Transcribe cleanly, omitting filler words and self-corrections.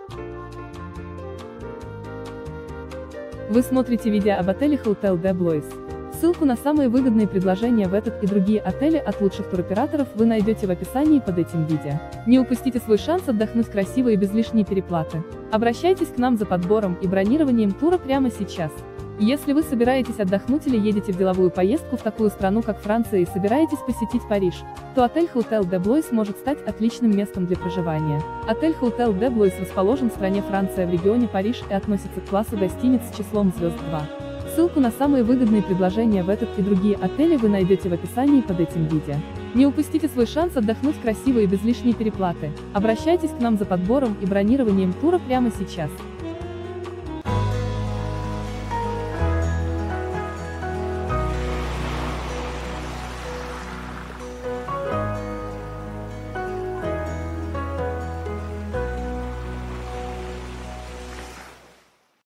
Вы смотрите видео об отеле Hotel de Blois. Ссылку на самые выгодные предложения в этот и другие отели от лучших туроператоров вы найдете в описании под этим видео. Не упустите свой шанс отдохнуть красиво и без лишней переплаты. Обращайтесь к нам за подбором и бронированием тура прямо сейчас. Если вы собираетесь отдохнуть или едете в деловую поездку в такую страну, как Франция, и собираетесь посетить Париж, то отель Hotel de Blois может стать отличным местом для проживания. Отель Hotel de Blois расположен в стране Франция в регионе Париж и относится к классу гостиниц с числом звезд 2. Ссылку на самые выгодные предложения в этот и другие отели вы найдете в описании под этим видео. Не упустите свой шанс отдохнуть красиво и без лишней переплаты. Обращайтесь к нам за подбором и бронированием тура прямо сейчас.